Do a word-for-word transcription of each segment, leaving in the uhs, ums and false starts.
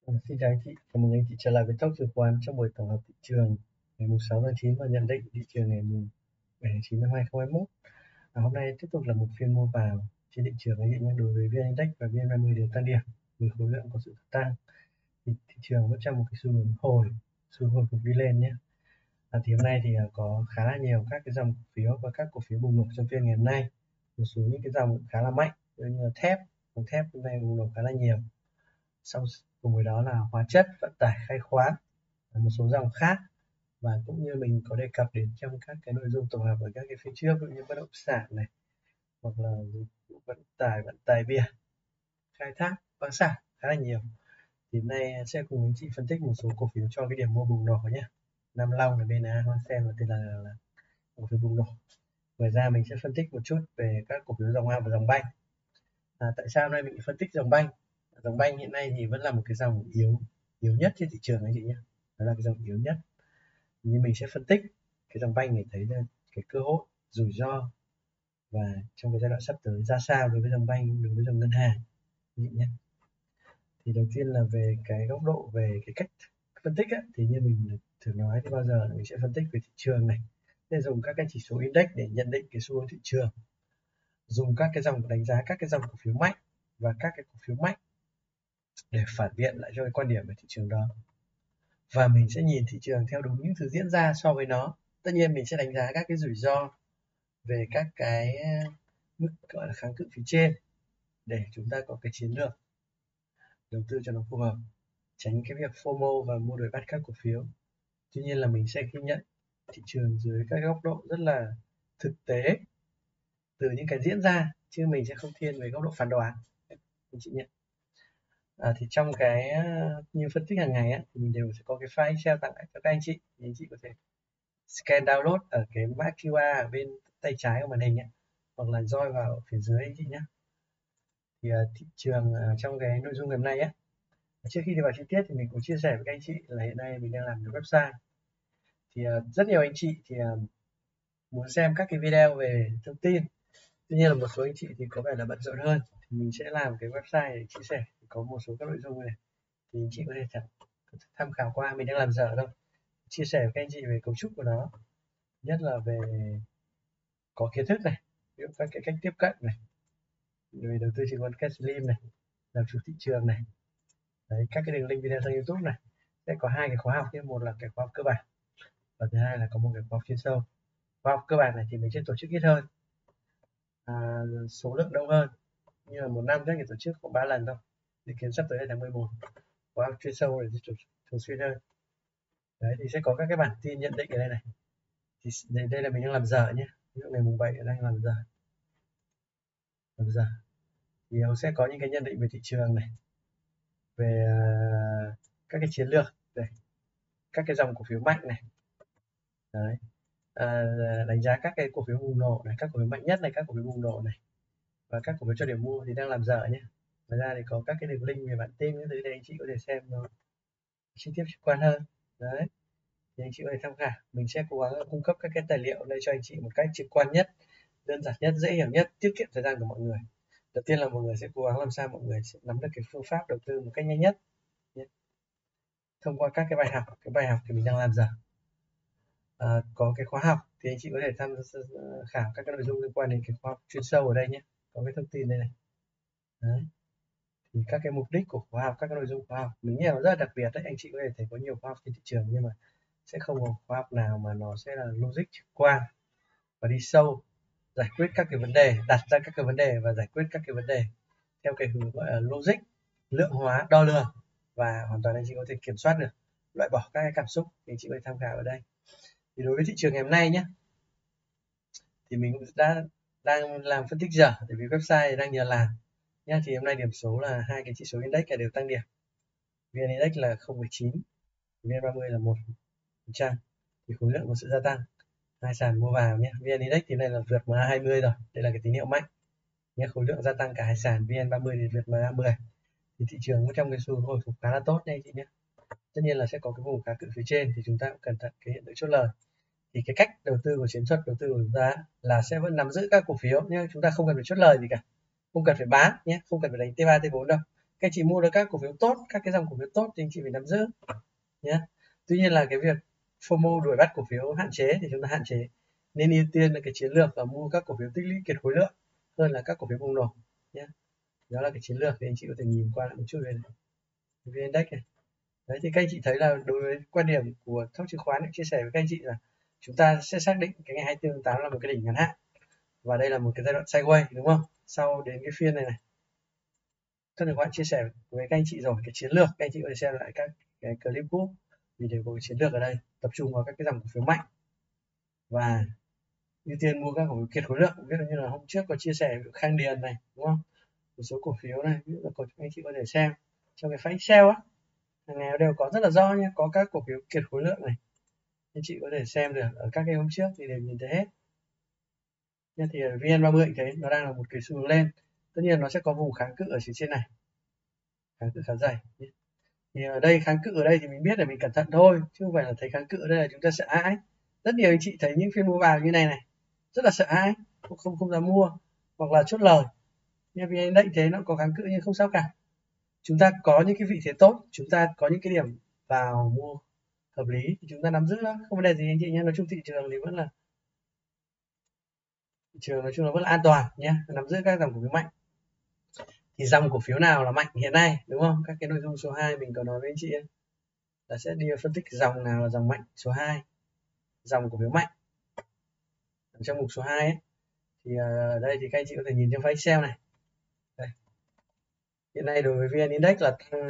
Ờ, Xin chào anh chị, chào mừng anh chị trở lại với Talk Chứng khoán trong buổi tổng hợp thị trường ngày sáu tháng chín và nhận định thị trường ngày bảy tháng chín năm hai không hai mốt. À, hôm nay tiếp tục là một phiên mua vào trên thị trường anh chị nhé. Đối với vê en Index và vê en ba mươi đều tăng điểm với khối lượng có sự tăng. Thì thị trường vẫn trong một cái xu hướng hồi, xu hướng hồi phục đi lên nhé. À, thì hôm nay thì à, có khá là nhiều các cái dòng cổ phiếu và các cổ phiếu bùng nổ trong phiên ngày hôm nay. Một số những cái dòng khá là mạnh như là thép, dòng thép hôm nay bùng nổ khá là nhiều. Sau cùng với đó là hóa chất, vận tải, khai khoáng, một số dòng khác, và cũng như mình có đề cập đến trong các cái nội dung tổng hợp ở các cái phía trước, ví dụ như bất động sản này, hoặc là vận tải, vận tải biển, khai thác khoáng sản khá là nhiều. Thì hôm nay sẽ cùng anh chị phân tích một số cổ phiếu cho cái điểm mua bùng nổ nhé. Nam Long là bê en a, Hoa Sen và tên là, là, là cổ phiếu bùng nổ. Ngoài ra mình sẽ phân tích một chút về các cổ phiếu dòng A và dòng banh. À, tại sao hôm nay mình phân tích dòng banh? Dòng banh hiện nay thì vẫn là một cái dòng yếu yếu nhất trên thị trường anh chị nhé. Đó là cái dòng yếu nhất. Nhưng mình sẽ phân tích cái dòng banh để thấy là cái cơ hội, rủi ro và trong cái giai đoạn sắp tới ra sao đối với dòng banh, đối với dòng ngân hàng anh chị nhé. Thì đầu tiên là về cái góc độ về cái cách phân tích á, thì như mình thường nói thì bao giờ mình sẽ phân tích về thị trường này, để dùng các cái chỉ số index để nhận định cái xu hướng thị trường, dùng các cái dòng đánh giá các cái dòng cổ phiếu mạnh và các cái cổ phiếu mạnh để phản biện lại cho cái quan điểm về thị trường đó, và mình sẽ nhìn thị trường theo đúng những thứ diễn ra so với nó. Tất nhiên mình sẽ đánh giá các cái rủi ro về các cái mức gọi là kháng cự phía trên để chúng ta có cái chiến lược đầu tư cho nó phù hợp, tránh cái việc FOMO và mua đuổi bắt các cổ phiếu. Tuy nhiên là mình sẽ ghi nhận thị trường dưới các góc độ rất là thực tế từ những cái diễn ra, chứ mình sẽ không thiên về góc độ phán đoán anh chị nhé. À, thì trong cái như phân tích hàng ngày á, thì mình đều sẽ có cái file Excel tặng cho các anh chị, thì anh chị có thể scan download ở cái mã quy rờ ở bên tay trái của màn hình ấy, hoặc là roi vào phía dưới anh chị nhé. Thì uh, thị trường uh, trong cái nội dung ngày hôm nay á, trước khi đi vào chi tiết thì mình cũng chia sẻ với các anh chị là hiện nay mình đang làm được website. Thì uh, rất nhiều anh chị thì uh, muốn xem các cái video về thông tin, tuy nhiên là một số anh chị thì có vẻ là bận rộn hơn, thì mình sẽ làm cái website để chia sẻ, có một số các nội dung này thì anh chị có thể tham khảo qua. Mình đang làm dở đâu, chia sẻ với các anh chị về cấu trúc của nó, nhất là về có kiến thức này, ví dụ các cái cách tiếp cận này, về đầu tư chứng khoán cash slim này, làm chủ thị trường này. Đấy, các cái đường link video sang YouTube này sẽ có hai cái khóa học nhé, một là cái khóa học cơ bản và thứ hai là có một cái khóa học chuyên sâu. Khóa học cơ bản này thì mình sẽ tổ chức ít hơn, à, số lượng đông hơn, như là một năm chắc chỉ tổ chức khoảng ba lần thôi, dự kiến sắp tới là tháng mười một. Khóa học chuyên sâu thì tổ chức thường xuyên hơn. Đấy, thì sẽ có các cái bản tin nhận định ở đây này. Thì đây, đây là mình đang làm giờ nhé, ví dụ ngày mùng bảy đang làm giờ làm giờ thì nó sẽ có những cái nhận định về thị trường này, về uh, các cái chiến lược này, các cái dòng cổ phiếu mạnh này. Đấy. À, đánh giá các cái cổ phiếu bùng nổ này, các cổ phiếu mạnh nhất này, các cổ phiếu bùng nổ này, và các cổ phiếu cho điểm mua thì đang làm dở nhé. Ngoài ra thì có các cái đường link về bản tin những thứ để anh chị có thể xem nó chi tiết trực quan hơn. Đấy, thì anh chị có thể tham khảo. Mình sẽ cố gắng cung cấp các cái tài liệu đây cho anh chị một cách trực quan nhất, đơn giản nhất, dễ hiểu nhất, tiết kiệm thời gian của mọi người. Đầu tiên là mọi người sẽ cố gắng làm sao mọi người sẽ nắm được cái phương pháp đầu tư một cách nhanh nhất nhé, thông qua các cái bài học. Cái bài học thì mình đang làm giờ. À, có cái khóa học thì anh chị có thể tham khảo các cái nội dung liên quan đến cái khóa học chuyên sâu ở đây nhé, có cái thông tin đây này. Đấy, thì các cái mục đích của khóa học, các cái nội dung khóa học mình nghĩ là rất là đặc biệt đấy. Anh chị có thể thấy có nhiều khóa học trên thị trường nhưng mà sẽ không có khóa học nào mà nó sẽ là logic trực quan và đi sâu, giải quyết các cái vấn đề, đặt ra các cái vấn đề và giải quyết các cái vấn đề theo cái hướng gọi là logic, lượng hóa, đo lường, và hoàn toàn anh chị có thể kiểm soát được, loại bỏ các cái cảm xúc. Thì anh chị có thể tham khảo ở đây. Thì đối với thị trường ngày hôm nay nhé, thì mình cũng đã đang làm phân tích dở, bởi vì website đang nhờ làm nhé. Thì hôm nay điểm số là hai cái chỉ số index cả đều tăng điểm, vê en Index là không phẩy chín, vê en ba mươi là một phần trăm, thì khối lượng có sự gia tăng. Hai sàn mua vào nhé. vê en Index thì này là vượt em a hai mươi rồi, đây là cái tín hiệu mạnh nhé, khối lượng gia tăng cả hai sàn. vê en ba mươi thì vượt em a mười, thì thị trường trong cái xu hướng hồi phục khá là tốt đây chị nhé. Tất nhiên là sẽ có cái vùng kháng cự phía trên thì chúng ta cũng cẩn thận cái hiện tượng chốt lời. Thì cái cách đầu tư của chiến thuật đầu tư của chúng ta là sẽ vẫn nắm giữ các cổ phiếu nhé, chúng ta không cần phải chốt lời gì cả, không cần phải bán nhé, không cần phải đánh T ba T bốn đâu, các anh chị mua được các cổ phiếu tốt, các cái dòng cổ phiếu tốt thì anh chị phải nắm giữ nhé. Tuy nhiên là cái việc FOMO đuổi bắt cổ phiếu hạn chế thì chúng ta hạn chế, nên ưu tiên là cái chiến lược là mua các cổ phiếu tích lũy kiệt khối lượng hơn là các cổ phiếu bùng nổ nhé. Đó là cái chiến lược thì anh chị có thể nhìn qua lại một chút về vê en Index này. Đấy thì các anh chị thấy là đối với quan điểm của Thóc Chứng Khoán chia sẻ với các anh chị là chúng ta sẽ xác định cái ngày hai mươi tư tháng tám là một cái đỉnh ngắn hạn và đây là một cái giai đoạn sideways, đúng không? Sau đến cái phiên này này, Thóc Chứng Khoán chia sẻ với các anh chị rồi cái chiến lược, các anh chị có thể xem lại các cái clip cũ vì đều có cái chiến lược ở đây, tập trung vào các cái dòng cổ phiếu mạnh và ưu tiên mua các cổ phiếu kiệt khối lượng. Ví dụ như là hôm trước có chia sẻ với Khang Điền này, đúng không? Một số cổ phiếu này, ví dụ là các anh chị có thể xem trong cái flash sale á, hàng ngày đều có rất là rõ nhé, có các cổ phiếu kiệt khối lượng này, anh chị có thể xem được ở các cái hôm trước thì đều nhìn thấy hết. Nhưng thì vê en ba mươi thấy nó đang là một cái xu hướng lên, tất nhiên nó sẽ có vùng kháng cự ở phía trên này, kháng cự khá dày. Thì ở đây kháng cự ở đây thì mình biết là mình cẩn thận thôi, chứ không phải là thấy kháng cự ở đây là chúng ta sợ hãi. Rất nhiều anh chị thấy những phiên mua vào như này này rất là sợ hãi, không không, không dám mua hoặc là chốt lời. Nhưng vì định thế nó có kháng cự nhưng không sao cả. Chúng ta có những cái vị thế tốt, chúng ta có những cái điểm vào mua hợp lý thì chúng ta nắm giữ đó, không vấn đề gì anh chị nhé. Nói chung thị trường thì vẫn là thị trường nói chung là vẫn là an toàn nhé, nắm giữ các dòng cổ phiếu mạnh. Thì dòng cổ phiếu nào là mạnh hiện nay, đúng không? Các cái nội dung số hai mình có nói với anh chị ấy, là sẽ đi phân tích dòng nào là dòng mạnh số hai, dòng cổ phiếu mạnh ở trong mục số hai ấy. Thì ở đây thì các anh chị có thể nhìn trên file Excel này. Đây. Hiện nay đối với vê en Index là tăng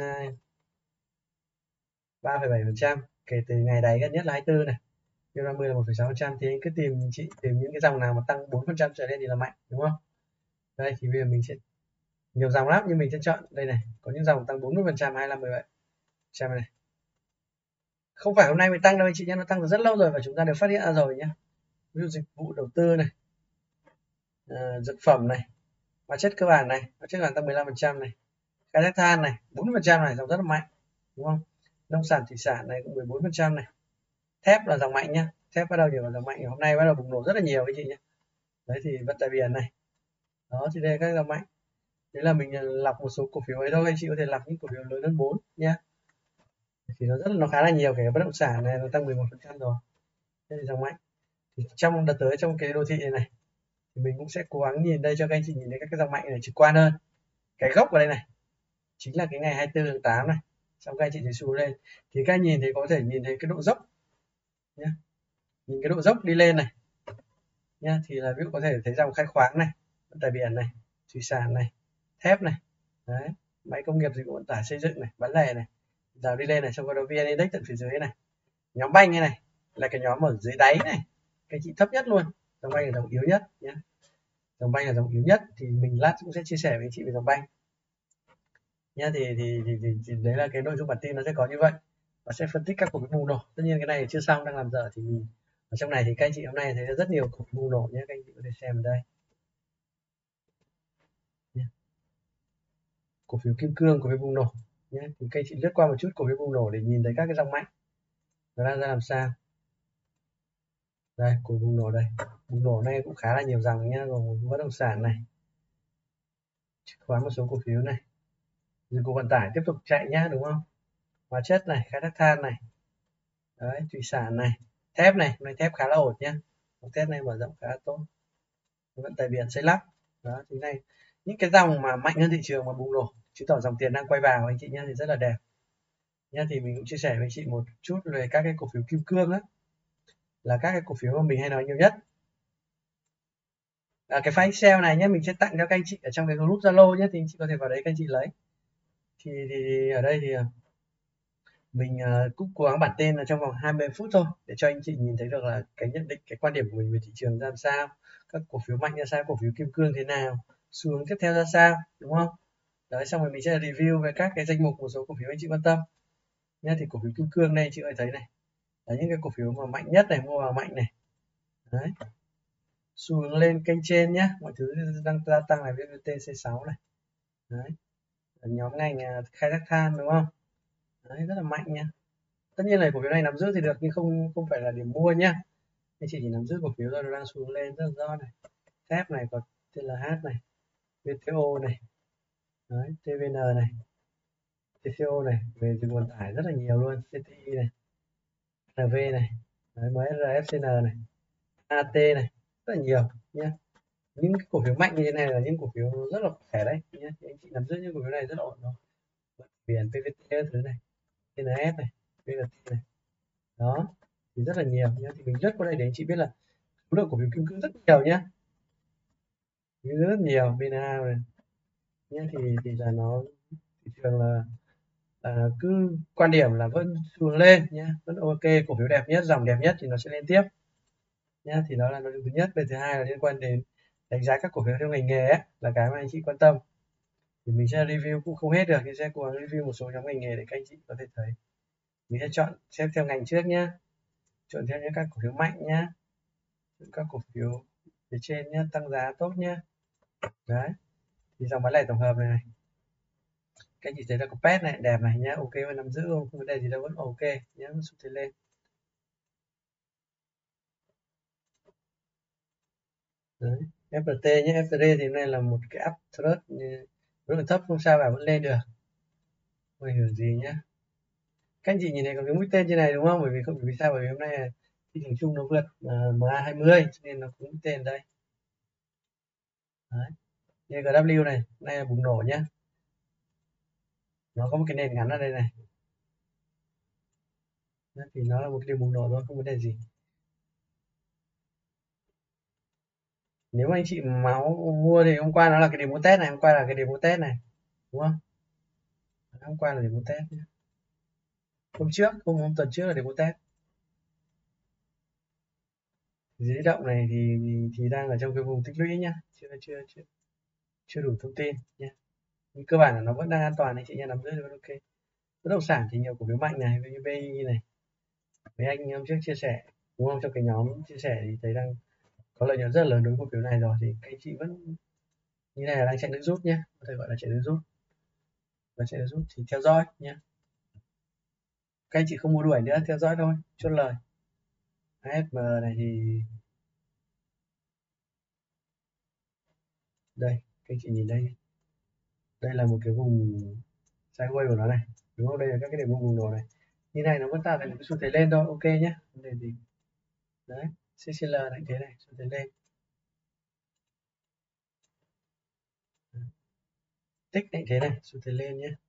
ba phẩy bảy phần trăm kể từ ngày đáy gần nhất là hai mươi tư này, vê en ba mươi là một phẩy sáu phần trăm. Thì anh cứ tìm chị tìm những cái dòng nào mà tăng bốn phần trăm trở lên thì là mạnh, đúng không? Đây thì bây giờ mình sẽ nhiều dòng lắm nhưng mình sẽ chọn đây này, có những dòng tăng bốn mươi phần trăm, hai mươi lăm, mười bảy phần trăm này. Không phải hôm nay mới tăng đâu anh chị nhé, nó tăng từ rất lâu rồi và chúng ta đều phát hiện ra rồi nhé. Ví dụ dịch vụ đầu tư này, à, dược phẩm này, hóa chất cơ bản này, hóa chất cơ bản tăng mười lăm phần trăm này, khai thác than này bốn mươi phần trăm này, dòng rất là mạnh, đúng không? Nông sản thủy sản này cũng mười bốn phần trăm này. Thép là dòng mạnh nhá, thép bắt đầu nhiều là dòng mạnh, hôm nay bắt đầu bùng nổ rất là nhiều anh chị nhé. Đấy thì vận tải biển này, đó thì đây là các dòng mạnh. Đấy là mình lọc một số cổ phiếu ấy thôi, anh chị có thể lọc những cổ phiếu lớn hơn bốn nhá. Thì nó rất là nó khá là nhiều, cái bất động sản này nó tăng mười một phần trăm rồi, đây là dòng mạnh. Thì trong đợt tới trong cái đô thị này này thì mình cũng sẽ cố gắng nhìn đây cho các anh chị nhìn thấy các cái dòng mạnh này trực quan hơn. Cái gốc ở đây này chính là cái ngày hai mươi tư tháng tám này, xong các anh chị thấy xu lên thì các anh nhìn thấy có thể nhìn thấy cái độ dốc nhé, nhìn cái độ dốc đi lên này nhá, thì là ví dụ có thể thấy dòng khai khoáng này, vận tải biển này, thủy sản này, thép này, đấy, máy công nghiệp dịch vụ vận tải xây dựng này, bán lẻ này, giờ đi lên này, xong có đầu vê en Index tận phía dưới này, nhóm banh này này là cái nhóm ở dưới đáy này, cái chị thấp nhất luôn, dòng banh là dòng yếu nhất nhé, dòng banh là dòng yếu nhất thì mình lát cũng sẽ chia sẻ với anh chị về dòng banh nhá. Thì thì, thì, thì, thì đấy là cái nội dung bản tin nó sẽ có như vậy và sẽ phân tích các cổ phiếu bùng nổ. Tất nhiên cái này chưa xong, đang làm dở thì mình ở trong này thì các anh chị hôm nay thấy rất nhiều cổ phiếu bùng nổ nhé, các anh chị có thể xem ở đây nhé. Cổ phiếu kim cương, cổ phiếu bùng nổ nhé, thì các anh chị lướt qua một chút cổ phiếu bùng nổ để nhìn thấy các cái dòng mạnh nó đang ra làm sao. Đây cổ bùng nổ đây, bùng nổ này cũng khá là nhiều dòng nhá, gồm bất động sản này, chứng khoán, một số cổ phiếu này, dịch vụ vận tải tiếp tục chạy nhá, đúng không? Hóa chất này, khai thác than này, đấy, thủy sản này, thép này, này thép khá là ổn nhá, thép này mở rộng khá là tốt, vận tải biển, xây lắp, đó thì này những cái dòng mà mạnh hơn thị trường mà bùng nổ chứng tỏ dòng tiền đang quay vào anh chị nhá, thì rất là đẹp nhá. Thì mình cũng chia sẻ với anh chị một chút về các cái cổ phiếu kim cương á, là các cái cổ phiếu mà mình hay nói nhiều nhất. À, cái file Excel này nhé mình sẽ tặng cho các anh chị ở trong cái group Zalo nhé, thì anh chị có thể vào đấy các anh chị lấy. Thì, thì ở đây thì mình uh, cũng cố gắng bản tin là trong vòng hai mươi phút thôi để cho anh chị nhìn thấy được là cái nhận định, cái quan điểm của mình về thị trường ra làm sao, các cổ phiếu mạnh ra sao, cổ phiếu kim cương thế nào, xu hướng tiếp theo ra sao, đúng không? Đấy, xong rồi mình sẽ review về các cái danh mục một số cổ phiếu anh chị quan tâm nhé. Thì cổ phiếu kim cương này chị có thể thấy này là những cái cổ phiếu mà mạnh nhất này, mua vào mạnh này, đấy, xu hướng lên kênh trên nhé, mọi thứ đang gia tăng này, vê tê xê sáu này, đấy, nhóm ngành khai thác than, đúng không? Đấy, rất là mạnh nha. Tất nhiên là cổ phiếu này nắm giữ thì được nhưng không không phải là điểm mua nhá, anh chị chỉ nắm giữ cổ phiếu thôi, nó đang xuống lên rất là rõ này. Thép này có tê lờ hát này, vê tê ô này, đấy, tê vê en này, tê xê ô này, về dừng nguồn tải rất là nhiều luôn, xê tê i này, en vê này, đấy, em rờ ép xê en này, a tê này, rất là nhiều nhé. Những cái cổ phiếu mạnh như thế này là những cổ phiếu rất là khỏe đấy nhé. Thì anh chị nắm giữ những cổ phiếu này rất là ổn rồi. Biển pê vê tê thứ này, en ép này, pê vê tê này, đó thì rất là nhiều nhé. Thì mình lướt qua đây để anh chị biết là số lượng cổ phiếu kim cương rất nhiều nhé, rất nhiều bê en a này nhé. Thì thì là nó thị trường là à, cứ quan điểm là vẫn xu hướng lên nhé, vẫn ok, cổ phiếu đẹp nhất, dòng đẹp nhất thì nó sẽ lên tiếp nhé. Thì đó là nội dung thứ nhất. Về thứ hai là liên quan đến đánh giá các cổ phiếu theo ngành nghề ấy, là cái mà anh chị quan tâm. Thì mình sẽ review cũng không hết được, nhưng sẽ cố gắng review một số nhóm ngành nghề để các anh chị có thể thấy. Mình sẽ chọn xem theo ngành trước nhé, chọn theo những các cổ phiếu mạnh nhé, các cổ phiếu phía trên nhé, tăng giá tốt nhé. Đấy, thì dòng bán lẻ tổng hợp này, này. Các anh chị thấy là có pet này đẹp này nhá, ok và nắm giữ không, không vấn đề gì đâu, vẫn ok nhé, xúc thế lên. Đấy, ép pê tê nhé, ép pê tê thì hôm nay là một cái uptrend rất là thấp, không sao cả, vẫn lên được, không ảnh hưởng gì nhá. Các anh chị nhìn thấy có cái mũi tên trên này đúng không? Bởi vì không, vì sao? Bởi vì hôm nay thị trường chung nó vượt uh, em a hai mươi cho nên nó có mũi tên đây. Đấy. Như giê vê này, hôm nay là bùng nổ nhá. Nó có một cái nền ngắn ở đây này. Đấy, thì nó là một cái điểm bùng nổ thôi, không vấn đề gì. Nếu mà anh chị máu mua thì hôm qua nó là cái điểm mua test này, hôm qua là cái điểm mua test này, đúng không? Hôm qua là điểm mua test nhá. Hôm trước, hôm, hôm tuần trước là điểm mua test. Dưới động này thì, thì thì đang ở trong cái vùng tích lũy nhá, chưa chưa chưa chưa đủ thông tin nhé. Nhưng cơ bản là nó vẫn đang an toàn, anh chị nha, nắm giữ vẫn ok. Bất động sản thì nhiều cổ phiếu mạnh này, như bê i này, mấy anh hôm trước chia sẻ đúng không, trong cái nhóm chia sẻ thì thấy đang có lợi nhuận rất là lớn đối với cổ phiếu này rồi, thì các anh chị vẫn như này là đang chạy nước rút nhé, có thể gọi là chạy nước rút, và chạy nước rút thì theo dõi nhé. Các anh chị không mua đuổi nữa, theo dõi thôi, chốt lời. a ép em này thì đây, các anh chị nhìn đây, đây là một cái vùng sideways của nó này, đúng không? Đây là các cái điểm vùng nổ này, như này nó vẫn tạo thành một cái xu thế lên thôi, ok nhé, vấn đề gì. Đấy, xê xê lờ này thế này, xu thế lên. Tích này thế này, xu thế lên nhé.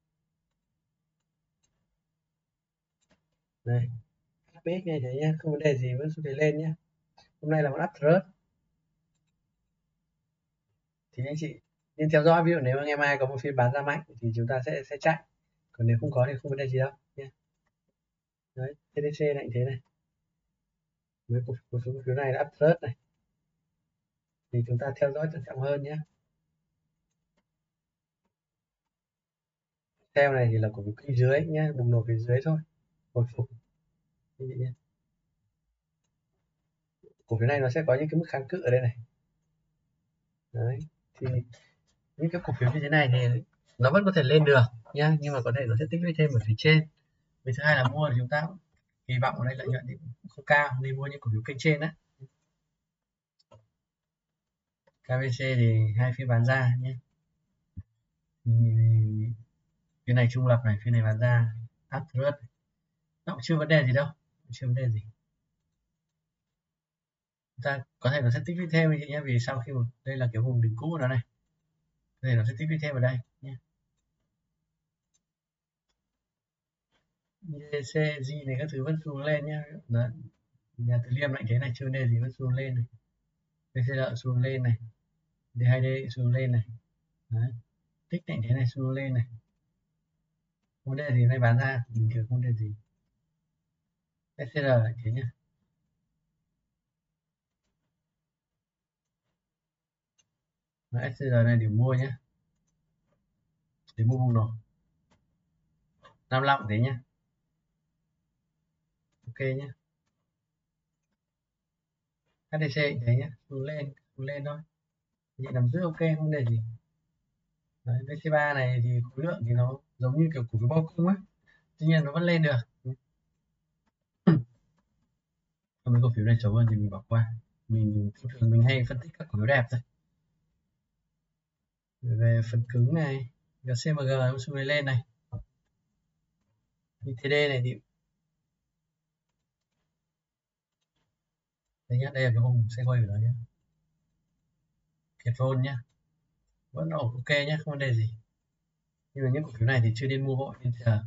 Đây, ép ích này thế nhé, không vấn đề gì, vẫn xu thế lên nhé. Hôm nay là một uptrend thì anh chị nên theo dõi, ví dụ nếu ngày mai có một phiên bán ra mạnh thì chúng ta sẽ sẽ chạy, còn nếu không có thì không vấn đề gì đâu nhé. Đấy, tê đê xê này thế này, với cổ phiếu, cổ phiếu này là uptrend này, thì chúng ta theo dõi cẩn trọng hơn nhé. Theo này thì là cổ phiếu kênh dưới nhé, bùng nổ phía dưới thôi, hồi phục nhé. Cổ phiếu này nó sẽ có những cái mức kháng cự ở đây này. Đấy, thì những cái cổ phiếu như thế này thì nó vẫn có thể lên được nhá, nhưng mà có thể nó sẽ tích lũy thêm ở phía trên. Vì thứ hai là mua thì chúng ta kỳ vọng ở đây lợi nhuận thì không cao, nên mua những cổ phiếu kênh trên đấy. ca vê xê thì hai phiên bán ra nhé, phiên này trung lập này, phiên này bán ra uptrend, nó cũng chưa vấn đề gì đâu, chưa vấn đề gì. Chúng ta có thể nó sẽ tích lũy thêm anh chị nhé, vì sau khi một đây là cái vùng đỉnh cũ của nó này, thì nó sẽ tích lũy thêm ở đây nhé. đê xê, G này các thứ vẫn xuống lên nhé. Đấy, nhà Từ Liêm lại thế này, chưa vấn đề gì, vẫn xuống lên này, đê xê lợ xuống lên này, đê hai đê xuống lên này. Đấy, tích này thế này xuống lên này, không vấn đề gì, này bán ra bình thường, không vấn đề gì. ét xê lờ lại thế nhé. ét xê lờ này điểm mua nhé, điểm mua vùng nổ năm lăm thế nhé, ok nhé. hát đê xê thế nhé, xuống lên xuống lên thôi, chị nằm giữ ok, không vấn đề gì. Đấy, vê xê ba này thì khối lượng thì nó giống như kiểu cổ phiếu bao cung á, tuy nhiên nó vẫn lên được. Mấy cổ phiếu này xấu hơn thì mình bỏ qua, mình thường mình hay phân tích các cổ phiếu đẹp thôi. Về phần cứng này, giê xê em giê nó xu hướng lên này, Thì tê đê này thì đây nhá, đây là cái vùng sideways của nó nhé, Việt Vol nhá, vẫn ổn, ok nhé, không vấn đề gì. Nhưng mà những cổ phiếu này thì chưa nên mua vội nên chờ.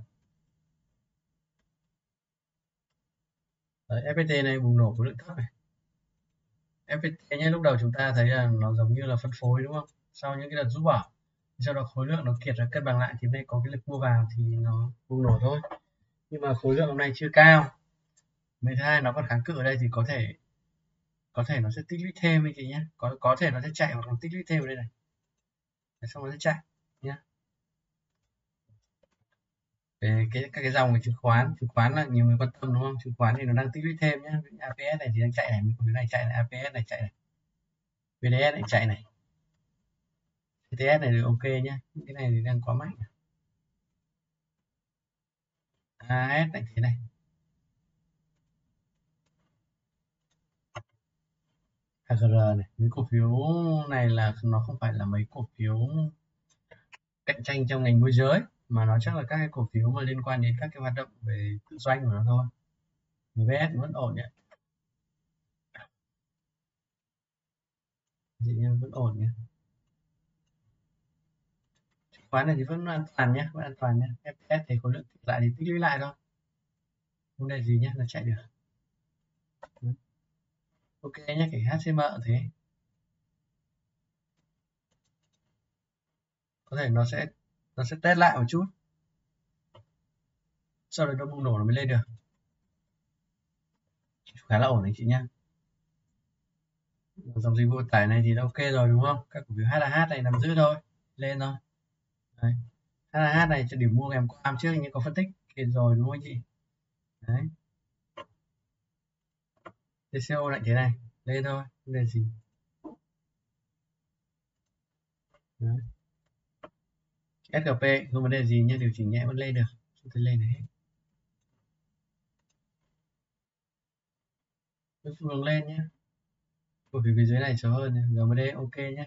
Đấy, ép pê tê này bùng nổ khối lượng thấp này. ép pê tê nhé, lúc đầu chúng ta thấy là nó giống như là phân phối đúng không? Sau những cái đợt rút bỏ, sau đó khối lượng nó kiệt ra cân bằng lại thì nay có cái lực mua vào thì nó bùng nổ thôi. Nhưng mà khối lượng hôm nay chưa cao. Mấy thứ hai nó còn kháng cự ở đây thì có thể có thể nó sẽ tích lũy thêm anh chị nhé. Có có thể nó sẽ chạy hoặc là tích lũy thêm ở đây này. Để xong nó sẽ chạy nhé. Về cái các cái dòng về chứng khoán, chứng khoán là nhiều người quan tâm đúng không? Chứng khoán thì nó đang tích lũy thêm nhé. a pê ét này thì đang chạy này, cái này chạy này, a pê ét này chạy này, vê đê ét này chạy này, xê tê ét này được ok nhé. Những cái này thì đang quá mạnh. a ét này thế này. hát giê rờ này, mấy cổ phiếu này là nó không phải là mấy cổ phiếu cạnh tranh trong ngành môi giới mà nó chắc là các cái cổ phiếu mà liên quan đến các cái hoạt động về tự doanh của nó thôi. em vê ét vẫn ổn nhé, chị nhân vẫn ổn nhé. Chứng khoán này thì vẫn an toàn nhé, vẫn an toàn nhé. ép ét thì khối lượng lại thì tích lũy lại thôi, không đề gì nhé, nó chạy được. Ok nhé, cái hát xê em thế có thể nó sẽ nó sẽ test lại một chút, sau đó nó bùng nổ nó mới lên được, khá là ổn đấy chị nhé. Dòng dịch vụ vận tải này thì đã ok rồi đúng không? Các cổ phiếu hát a hát này nằm giữ thôi, lên thôi. Đấy. hát a hát này cho điểm mua ngày hôm qua trước như có phân tích kể rồi đúng không anh chị? Đấy. tê xê ô lại thế này, lên thôi, không đề gì. Đấy. ét giê pê không vấn đề gì nhé, điều chỉnh nhẹ vẫn lên được, không thể lên được hết. Cứ xu hướng lên nhé. Cổ phiếu phía dưới này xấu hơn nhé, giê em đê ok nhé.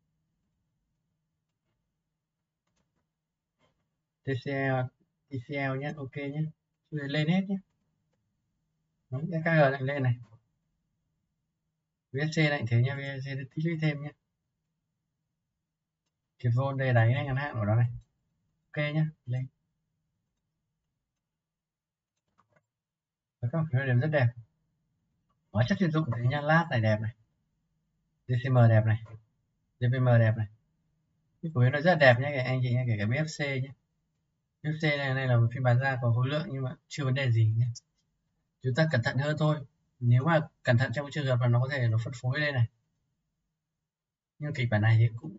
tê xê lờ, tê xê lờ nhé, ok nhé. Xu hướng lên hết nhé. Đấy, ét ca giê lại lên này. vê ét xê lại thế nhé, vê ét xê tích lũy thêm nhé. Việt Vol đây đáy ngắn hạn của nó này. Ok nhé, lên. Và các cổ phiếu đều rất đẹp. Hóa chất chuyên dụng thế nhá, lát này đẹp này, giê xê em đẹp này, giê pê em đẹp này. Cái cổ phiếu nó rất là đẹp nhé các anh chị nhé, kể cả bê ép xê nhé. bê ép xê này, này là một phiên bán ra có khối lượng nhưng mà chưa vấn đề gì nhé. Chúng ta cẩn thận hơn thôi. Nếu mà cẩn thận trong trường hợp là nó có thể nó phân phối lên này. Nhưng kịch bản này thì cũng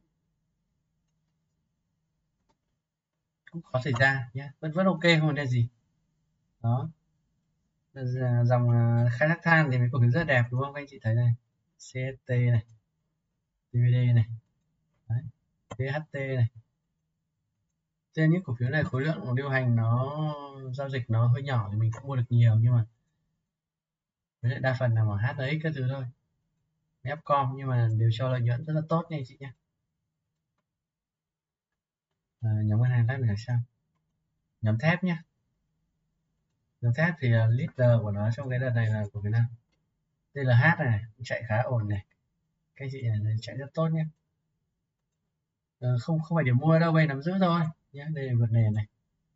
cũng có xảy ra nhé, vẫn vẫn ok không vấn đề gì. Đó. Dòng khai thác than thì mấy cổ phiếu rất đẹp đúng không các anh chị thấy này, xê ét tê này, tê vê đê này, đấy, tê hát tê này. Trên những cổ phiếu này khối lượng điều hành nó giao dịch nó hơi nhỏ thì mình không mua được nhiều, nhưng mà với lại đa phần là ở hát ích các thứ thôi, Fcom, nhưng mà đều cho lợi nhuận rất là tốt nha anh chị nhé. À, nhóm ngân hàng khác nữa sao? Nhóm thép nhé. Nhóm thép thì uh, leader của nó trong cái đợt này là của Việt Nam. tê lờ hát này, chạy khá ổn này. Cái chị này chạy rất tốt nhé. À, không không phải điểm mua đâu, bây nắm giữ thôi nhé. Đây là vượt nền này.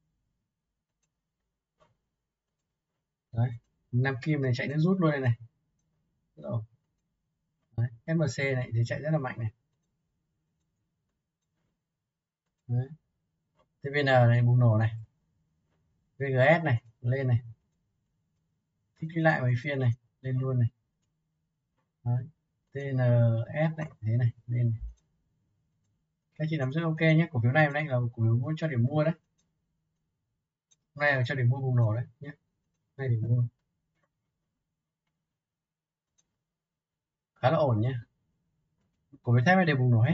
Đấy, Nam Kim này chạy nước rút luôn đây này. Đấy, ép em xê này thì chạy rất là mạnh này. Đấy. tê vê en này bùng nổ này, vê giê ét này lên này, thích lại mấy phiên này lên luôn này. Đấy. tê en ét này thế này lên này. Các chị nắm giữ ok nhé. Cổ phiếu này hôm nay là cổ phiếu muốn cho điểm mua đấy, hôm nay là cho điểm mua bùng nổ đấy nhé, nay điểm mua khá là ổn nhé. Cổ phiếu thép này đều bùng nổ hết.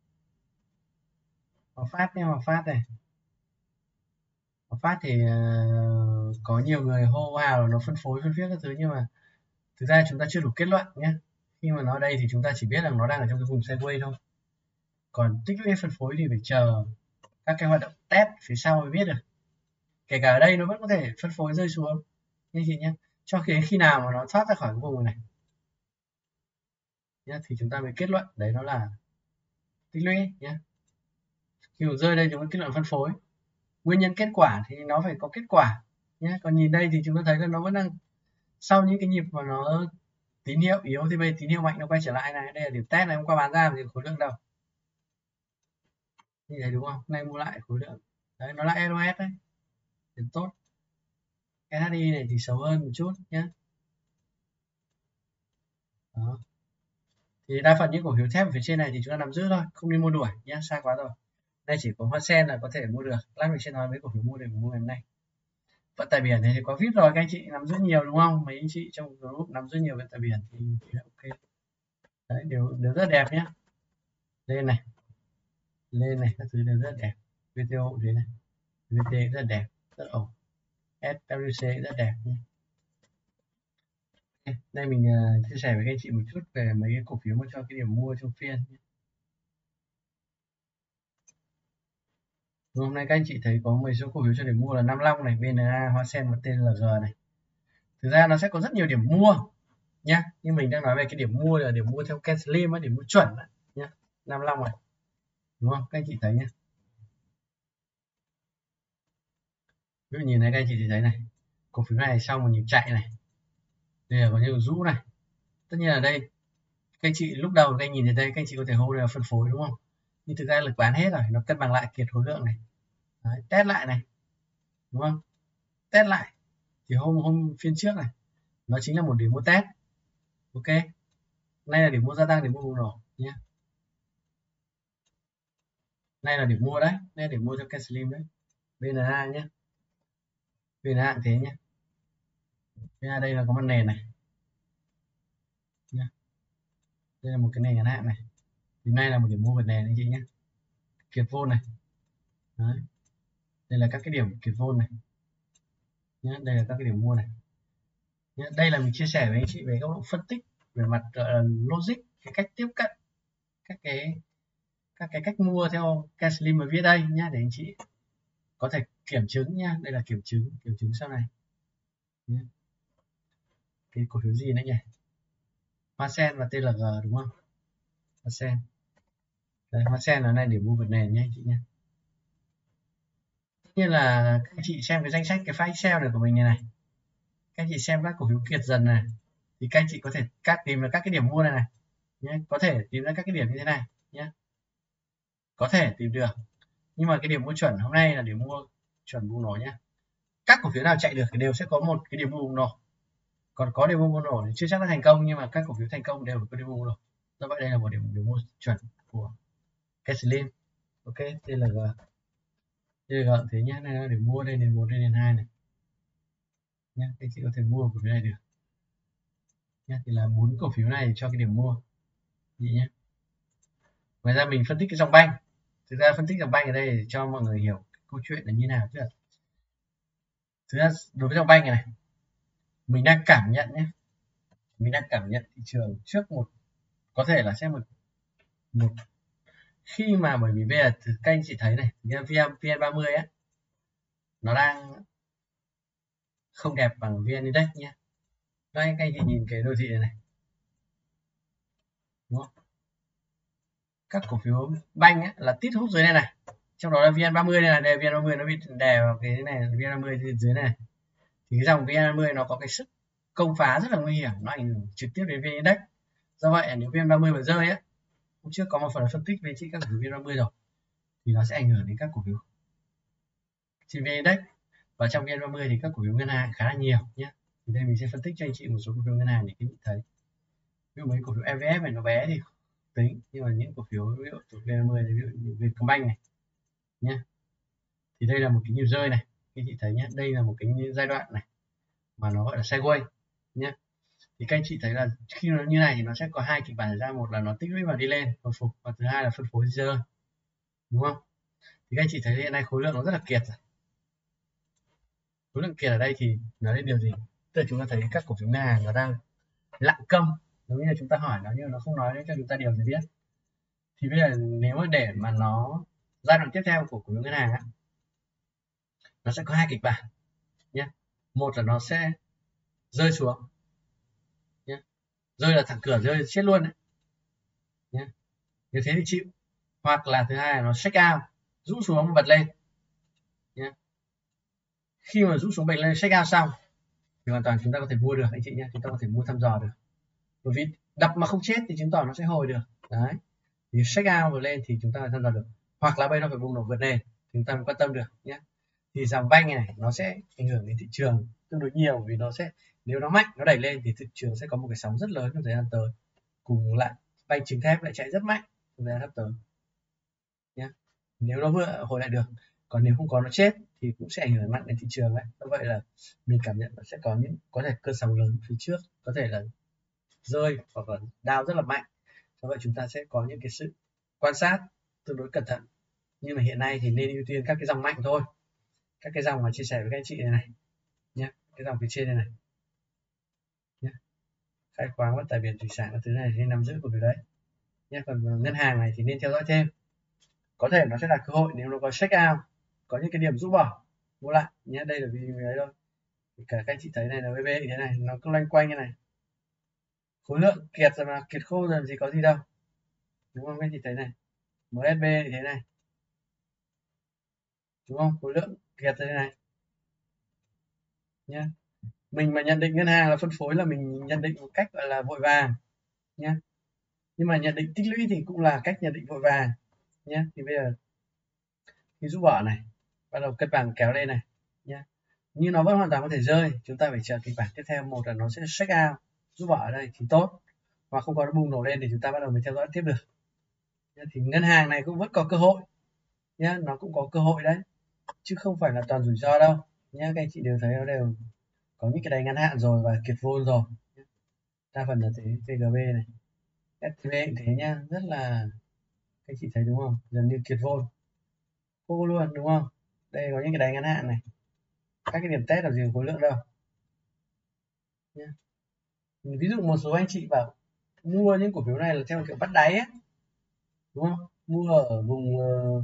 Hòa Phát nhé, Hòa Phát này, Hòa Phát thì uh, có nhiều người hô hào là nó phân phối phân phiết các thứ, nhưng mà thực ra chúng ta chưa đủ kết luận nhé. Khi mà nó ở đây thì chúng ta chỉ biết rằng nó đang ở trong cái vùng sideways thôi, còn tích lũy phân phối thì phải chờ các cái hoạt động test phía sau mới biết được. kể cả ở đây nó vẫn có thể phân phối rơi xuống như chị nhé, cho khi khi nào mà nó thoát ra khỏi cái vùng này nhé, thì chúng ta mới kết luận đấy nó là tích lũy nhé. Khi mà rơi đây chúng ta kết luận phân phối, nguyên nhân kết quả thì nó phải có kết quả nhé. Còn nhìn đây thì chúng ta thấy là nó vẫn đang sau những cái nhịp mà nó tín hiệu yếu thì bây giờ tín hiệu mạnh nó quay trở lại này, đây là điểm test này, hôm qua bán ra thì khối lượng đâu như thế đúng không, nay mua lại khối lượng đấy, nó là lờ o ét đấy, điểm tốt. ét hát i này thì xấu hơn một chút nhé. Đó. Thì đa phần những cổ phiếu thép ở phía trên này thì chúng ta nắm giữ thôi, không nên mua đuổi nhé, xa quá rồi. Đây chỉ có Hoa Sen là có thể mua được, lát mình sẽ nói mấy cổ phiếu mua để mua ngày hôm nay. Vận tải biển này thì có vê i pê rồi, các anh chị nắm giữ nhiều đúng không, mấy anh chị trong group nắm giữ nhiều vận tải biển thì, thì là ok đấy, đều đều rất đẹp nhé. Lên này, lên này, các thứ đều rất đẹp, vê tê o thế này, vê tê rất đẹp, rất ổn, ét vê xê rất đẹp nhé. Đây mình uh, chia sẻ với các anh chị một chút về mấy cái cổ phiếu mà cho cái điểm mua trong phiên nhé. Hôm nay các anh chị thấy có mấy số cổ phiếu cho điểm mua là Nam Long này, bê en a, Hoa Sen và tê lờ giê này. Thực ra nó sẽ có rất nhiều điểm mua nhá, nhưng mình đang nói về cái điểm mua là điểm mua theo Slim, điểm mua chuẩn nhá. Nam Long này, đúng không? Các anh chị thấy nhé. Ví dụ nhìn thấy các anh chị thấy này, cổ phiếu này sau một nhịp chạy này, đây là có những rũ này. Tất nhiên là đây, các anh chị lúc đầu các anh nhìn thấy đây, các anh chị có thể hô đây là phân phối đúng không? Nhưng thực ra lực bán hết rồi, nó cân bằng lại kiệt khối lượng này. Đấy, test lại này, đúng không? Test lại thì hôm hôm phiên trước này, nó chính là một điểm mua test, ok. Nay là điểm mua gia tăng, điểm mua bùng nổ nhé. Nay là điểm mua đấy, đây là điểm mua cho Slim đấy, bê en a nhé, bê en a cũng thế nhé. bê en a đây là có một nền này nhé, đây là một cái nền ngắn hạn này, thì nay là một điểm mua vượt nền anh chị nhé. Kiệt vôn này, đấy, đây là các cái điểm kiệt vôn này nhé, đây là các cái điểm mua này nhé. Đây là mình chia sẻ với anh chị về góc độ phân tích về mặt uh, logic, cái cách tiếp cận các cái các cái cách mua theo Slim mà viết đây nhé, để anh chị có thể kiểm chứng nha. Đây là kiểm chứng, kiểm chứng sau này nhé. Cái cổ phiếu gì nữa nhỉ, Hoa Sen và tê lờ giê đúng không? Hoa Sen đây, Hoa Sen là này điểm mua vượt nền nhé anh chị nhé. Tất nhiên là các chị xem cái danh sách cái file Excel này của mình này này, các chị xem các cổ phiếu kiệt dần này, thì các chị có thể các tìm được các cái điểm mua này này nhé, có thể tìm ra các cái điểm như thế này nhé, có thể tìm được. Nhưng mà cái điểm mua chuẩn hôm nay là điểm mua chuẩn bùng nổ nhé. Các cổ phiếu nào chạy được thì đều sẽ có một cái điểm mua bùng nổ, còn có điểm mua bùng nổ thì chưa chắc là thành công, nhưng mà các cổ phiếu thành công đều có điểm mua bùng nổ. Do vậy đây là một điểm điểm mua chuẩn của Slim, ok. Đây là đây là thế nhé, này là điểm mua, đây nền một, đây nền hai này nhé, các chị có thể mua cổ phiếu này được nhé. Thì là bốn cổ phiếu này cho cái điểm mua chị nhé. Ngoài ra mình phân tích cái dòng banh, thực ra phân tích dòng banh ở đây để cho mọi người hiểu câu chuyện là như nào chứ. Thực ra đối với dòng banh này, này mình đang cảm nhận nhé, mình đang cảm nhận thị trường trước một có thể là sẽ một một khi mà bởi vì bây giờ các anh chị thấy này, vê en ba mươi á nó đang không đẹp bằng vê en Index nhé. Đây các anh chị nhìn cái đồ thị này này, đúng không? Các cổ phiếu banh á, là tít hút dưới này này, trong đó là vê en ba mươi này, này vê en ba mươi nó bị đè vào cái này, vê en ba mươi dưới này, thì cái dòng vê en ba mươi nó có cái sức công phá rất là nguy hiểm, nó ảnh hưởng trực tiếp đến vê en Index. Do vậy nếu vê en ba mươi mà rơi á, hôm trước có một phần phân tích về chị các cổ phiếu vê en ba mươi rồi, thì nó sẽ ảnh hưởng đến các cổ phiếu trên vê en Index. Và trong vê en ba mươi thì các cổ phiếu ngân hàng khá là nhiều nhé. Thì đây mình sẽ phân tích cho anh chị một số cổ phiếu ngân hàng để các chị thấy. Ví dụ mấy cổ phiếu e vê ép này nó bé thì tính, nhưng mà những cổ phiếu ví dụ thuộc vê en ba mươi này, ví dụ như Vietcombank này nhé, thì đây là một cái nhịp rơi này, các chị thấy nhé, đây là một cái giai đoạn này mà nó gọi là sideways nhé. Thì các anh chị thấy là khi nó như này thì nó sẽ có hai kịch bản ra, một là nó tích lũy và đi lên hồi phục, và thứ hai là phân phối rơi, đúng không? Thì các anh chị thấy hiện nay khối lượng nó rất là kiệt rồi. Khối lượng kiệt ở đây thì nói đến điều gì? Tức là chúng ta thấy các cổ phiếu ngân hàng nó đang lặng câm, giống như là chúng ta hỏi nó nhưng mà nó không nói cho chúng ta điều gì biết. Thì bây giờ nếu mà để mà nó giai đoạn tiếp theo của cổ phiếu ngân hàng á, nó sẽ có hai kịch bản nhé. Một là nó sẽ rơi xuống nhé, rơi là thẳng cửa rơi chết luôn đấy nhé, như thế thì chịu. Hoặc là thứ hai là nó shake out, rũ xuống bật lên nhé. Khi mà rũ xuống bật lên shake out xong thì hoàn toàn chúng ta có thể mua được anh chị nhé, chúng ta có thể mua thăm dò được, bởi vì đập mà không chết thì chứng tỏ nó sẽ hồi được đấy. Thì shake out vừa lên thì chúng ta thăm dò được, hoặc là bây giờ phải bùng nổ vượt lên chúng ta mới quan tâm được nhé. Thì dòng banh này nó sẽ ảnh hưởng đến thị trường tương đối nhiều, vì nó sẽ, nếu nó mạnh nó đẩy lên thì thị trường sẽ có một cái sóng rất lớn trong thời gian tới. Cùng lại banh trứng thép lại chạy rất mạnh trong thời gian sắp tới nhé, nếu nó vừa hồi lại được. Còn nếu không có nó chết thì cũng sẽ ảnh hưởng mạnh đến thị trường đấy. Do vậy là mình cảm nhận nó sẽ có những có thể cơn sóng lớn phía trước, có thể là rơi hoặc là đao rất là mạnh. Do vậy chúng ta sẽ có những cái sự quan sát tương đối cẩn thận, nhưng mà hiện nay thì nên ưu tiên các cái dòng mạnh thôi, các cái dòng mà chia sẻ với các anh chị này này nhé, cái dòng phía trên này này nhé, khai khoáng và tài biển thủy sản các thứ này nên nắm giữ của việc đấy nhé. Còn ngân hàng này thì nên theo dõi thêm, có thể nó sẽ là cơ hội nếu nó có check out, có những cái điểm rũ bỏ mua lại nhé. Đây là vì đấy thôi, cả các anh chị thấy này là vê bê như thế này, nó cứ loanh quanh như này, khối lượng kiệt rồi mà, kiệt khô rồi gì có gì đâu, đúng không? Các anh chị thấy này, em ét bê như thế này, đúng không? Khối lượng kiệt như thế này nhé. Mình mà nhận định ngân hàng là phân phối là mình nhận định một cách gọi là vội vàng nhé, nhưng mà nhận định tích lũy thì cũng là cách nhận định vội vàng nhé. Thì bây giờ cái rũ bỏ này bắt đầu cân bằng kéo lên này nhé, nhưng nó vẫn hoàn toàn có thể rơi, chúng ta phải chờ kịch bản tiếp theo. Một là nó sẽ check out, rũ bỏ ở đây thì tốt, hoặc không có nó bùng nổ lên thì chúng ta bắt đầu mới theo dõi tiếp được nhé. Thì ngân hàng này cũng vẫn có cơ hội nhé, nó cũng có cơ hội đấy, chứ không phải là toàn rủi ro đâu nhé. Các anh chị đều thấy nó đều có những cái đáy ngắn hạn rồi và kiệt vốn rồi, đa phần là thế. vê giê bê này, ét tê bê cũng thế nhá, rất là, các chị thấy đúng không, gần như kiệt vốn cô luôn, đúng không? Đây có những cái đáy ngắn hạn này, các cái điểm test là gì khối lượng đâu nhé. Ví dụ một số anh chị bảo mua những cổ phiếu này là theo kiểu bắt đáy ấy, đúng không? Mua ở vùng uh,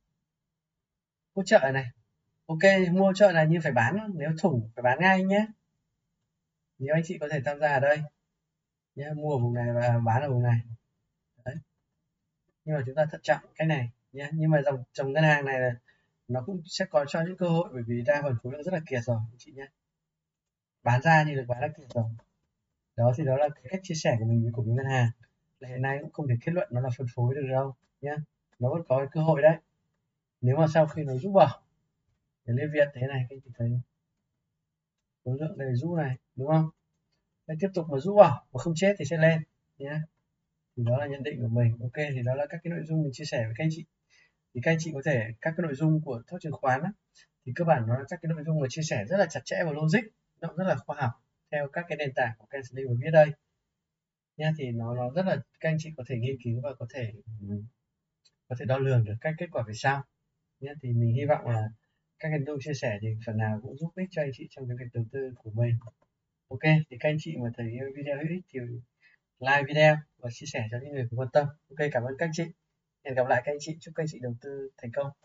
hỗ trợ này, ok, mua hỗ trợ này nhưng phải bán, nếu thủng phải bán ngay nhé. Nếu anh chị có thể tham gia ở đây nhé, mua ở vùng này và bán ở vùng này đấy. Nhưng mà chúng ta thận trọng cái này nhé. Nhưng mà dòng dòng ngân hàng này là nó cũng sẽ có cho những cơ hội, bởi vì đa phần khối lượng rất là kiệt rồi anh chị nhé, bán ra như được bán là kiệt rồi đó. Thì đó là cái cách chia sẻ của mình với cổ phiếu ngân hàng. Là hiện nay cũng không thể kết luận nó là phân phối được đâu nhé, nó vẫn có cái cơ hội đấy, nếu mà sau khi nó rút bỏ để lên Việt thế này, các chị thấy khối lượng này rũ này, đúng không? Đây, tiếp tục mà rũ bỏ mà không chết thì sẽ lên nhé. Thì đó là nhận định của mình. Ok, thì đó là các cái nội dung mình chia sẻ với các anh chị. Thì các anh chị có thể, các cái nội dung của Thóc Chứng Khoán á, thì cơ bản nó là các cái nội dung mà chia sẻ rất là chặt chẽ và logic, nó rất là khoa học theo các cái nền tảng của Kensly vừa viết đây nha. Thì nó nó rất là, các anh chị có thể nghiên cứu và có thể có thể đo lường được các kết quả về sau nhé. Thì mình hy vọng là các cái nội dung chia sẻ thì phần nào cũng giúp ích cho anh chị trong cái việc đầu tư của mình. Ok, thì các anh chị mà thấy video hữu ích thì like video và chia sẻ cho những người quan tâm. Ok, cảm ơn các anh chị. Hẹn gặp lại các anh chị, chúc các anh chị đầu tư thành công.